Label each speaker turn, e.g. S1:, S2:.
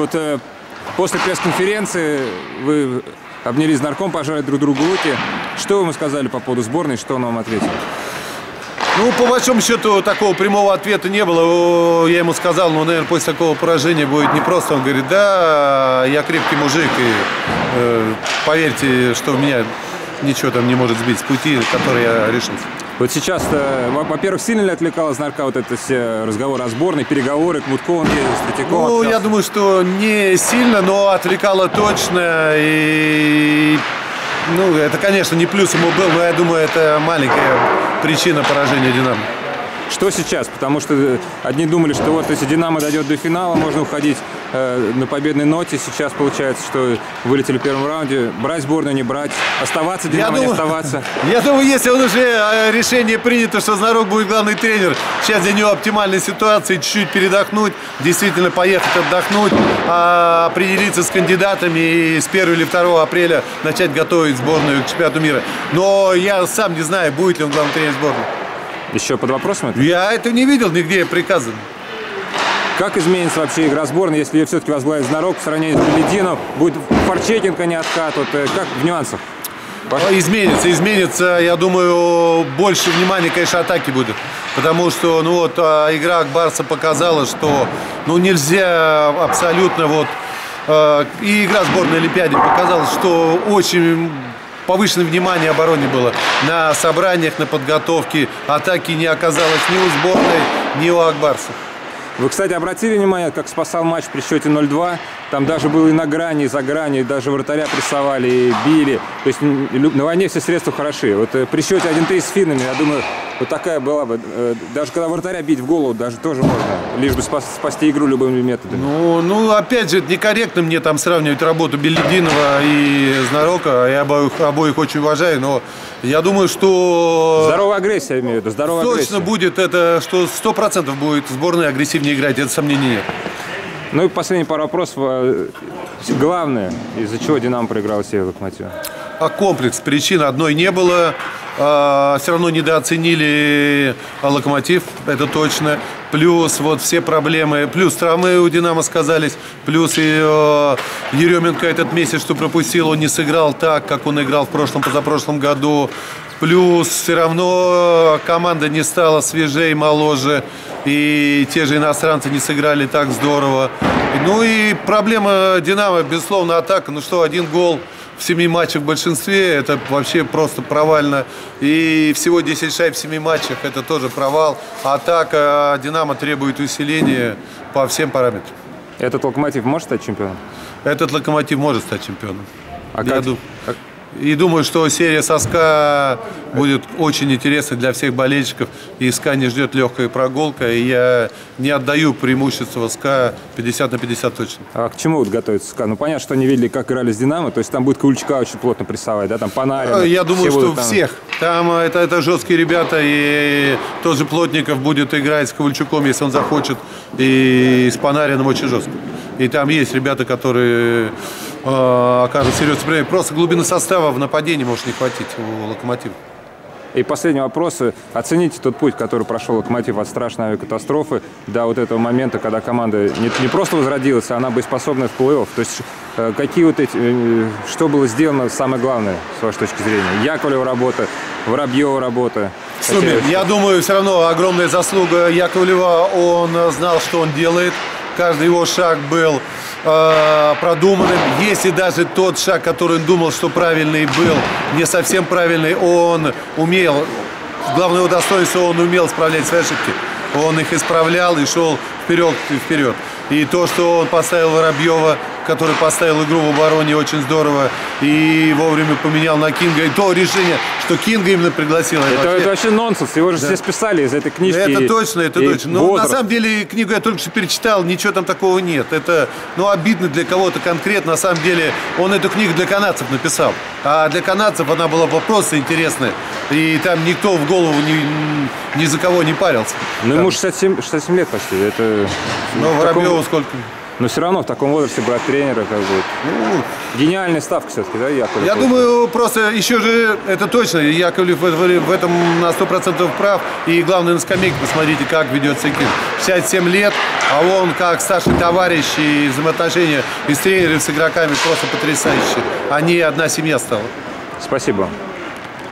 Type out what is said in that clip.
S1: Вот после пресс-конференции вы обнялись с нарком, пожали друг другу руки. Что вы ему сказали по поводу сборной, что он вам ответил?
S2: Ну, по большому счету, такого прямого ответа не было. Я ему сказал, ну, наверное, после такого поражения будет непросто. Он говорит, да, я крепкий мужик, и поверьте, что меня ничего там не может сбить с пути, который я решился.
S1: Вот сейчас, во-первых, сильно ли отвлекалась нарка вот это все разговоры о сборной, переговоры, к Мутко он ездил, с Третьяковым
S2: Ну,
S1: общался?
S2: я думаю, что не сильно, но отвлекало точно. И, ну, это, конечно, не плюс ему был, но я думаю, это маленькая причина поражения «Динамо».
S1: Что сейчас? Потому что одни думали, что вот если «Динамо» дойдет до финала, можно уходить на победной ноте. Сейчас получается, что вылетели в первом раунде. Брать сборную, не брать. Оставаться «Динамо», не оставаться.
S2: Я думаю, если он уже решение принято, что Знарок будет главный тренер, сейчас для него оптимальная ситуация, чуть-чуть передохнуть, действительно поехать отдохнуть, определиться с кандидатами и с 1 или 2 апреля начать готовить сборную к чемпионату мира. Но я сам не знаю, будет ли он главный тренер сборной.
S1: Еще под вопросом это?
S2: Я это не видел нигде приказано.
S1: Как изменится вообще игра сборной, если ее все-таки возглавит Знарок в сравнении с Беледином? Будет Форчетенко, а не откат? Вот, как в нюансах?
S2: Изменится, я думаю, больше внимания, конечно, атаки будет. Потому что, ну вот, игра Акбарса показала, что, ну, нельзя абсолютно, вот, и игра сборной Олимпиады показала, что очень повышенное внимание обороне было. На собраниях, на подготовке атаки не оказалось ни у сборной, ни у Акбарса.
S1: Вы, кстати, обратили внимание, как спасал матч при счете 0-2? Там даже было и на грани, и за грани, даже вратаря прессовали, и били. То есть на войне все средства хороши. Вот при счете 1-3 с финнами, я думаю, вот такая была бы. Даже когда вратаря бить в голову, даже тоже можно. Лишь бы спасти игру любыми методами.
S2: Ну, опять же, это некорректно мне там сравнивать работу Белединова и Знарока. Я обоих очень уважаю, но я думаю, что...
S1: Здоровая агрессия, я имею в виду, здоровая агрессия.
S2: Точно будет это, что 100% будет сборная агрессивнее играть, это сомнений нет.
S1: Ну и последний пару вопросов. Главное, из-за чего «Динамо» проиграл себе «Локомотив»?
S2: А комплекс причин одной не было. Все равно недооценили «Локомотив», это точно. Плюс вот все проблемы, плюс травмы у «Динамо» сказались, плюс и Еременко этот месяц, что пропустил, он не сыграл так, как он играл в позапрошлом году. Плюс все равно команда не стала свежей, моложе, и те же иностранцы не сыграли так здорово. Ну и проблема «Динамо», безусловно, атака. Ну что, 1 гол в 7 матчах в большинстве, это вообще просто провально. И всего 10 шайб в 7 матчах, это тоже провал. Атака «Динамо» требует усиления по всем параметрам.
S1: Этот «Локомотив» может стать чемпионом?
S2: Этот «Локомотив» может стать чемпионом.
S1: А как?
S2: И думаю, что серия со СКА будет очень интересной для всех болельщиков. И СКА не ждет легкая прогулка. И я не отдаю преимущество СКА 50/50 точно.
S1: А к чему вот готовится СКА? Ну, понятно, что они видели, как играли с «Динамо». То есть там будет Ковальчука очень плотно прессовать, да? Там Панарин.
S2: Я думаю, что
S1: там...
S2: всех. Там это жесткие ребята. И тот же Плотников будет играть с Ковальчуком, если он захочет. И с Панарином очень жестко. И там есть ребята, которые окажут серьезное проблемы. Просто глубины состава в нападении может не хватить у «Локомотива».
S1: И последний вопрос. Оцените тот путь, который прошел «Локомотив» от страшной авиакатастрофы до вот этого момента, когда команда не просто возродилась, а она боеспособна в плей-офф. То есть какие вот эти, что было сделано самое главное, с вашей точки зрения? Яковлева работа, Воробьева работа.
S2: Я думаю, все равно огромная заслуга Яковлева. Он знал, что он делает. Каждый его шаг был продуманным. Если даже тот шаг, который он думал, что правильный был, не совсем правильный, он умел, главное его достоинство, он умел исправлять свои ошибки. Он их исправлял и шел вперед. И то, что он поставил Воробьева, который поставил игру в обороне очень здорово и вовремя поменял на Кинга. И то решение, что Кинга именно пригласил.
S1: Это вообще нонсенс. Его же все списали из этой книжки.
S2: Это точно. Но на самом деле книгу я только что перечитал, ничего там такого нет. Это, обидно для кого-то конкретно. На самом деле он эту книгу для канадцев написал. А для канадцев она была бы просто интересная. И там никто в голову ни за кого не парился.
S1: Ну ему 67 лет почти. Это...
S2: Ну, Воробьеву сколько?
S1: Но все равно в таком возрасте брать тренера, как бы, гениальная ставка все-таки, да, Яковлев?
S2: Я думаю, просто еще же, это точно, Яковлев в этом на 100% прав. И главное, на скамейке посмотрите, как ведется Ким. 67 лет, а он как старший товарищ, и взаимоотношения и с тренерами, с игроками просто потрясающие. Они одна семья стала.
S1: Спасибо.